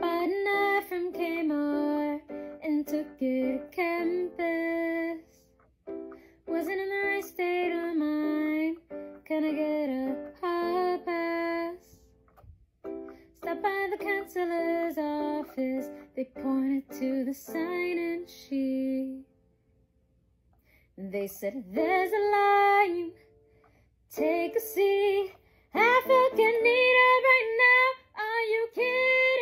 bought a knife from Kmart and took it to campus. Wasn't in the right state of mind, can I get a hall pass? Stopped by the counselor's office, they pointed to the sign-in sheet. They said, there's a line, take a seat. I fucking need her right now, are you kidding?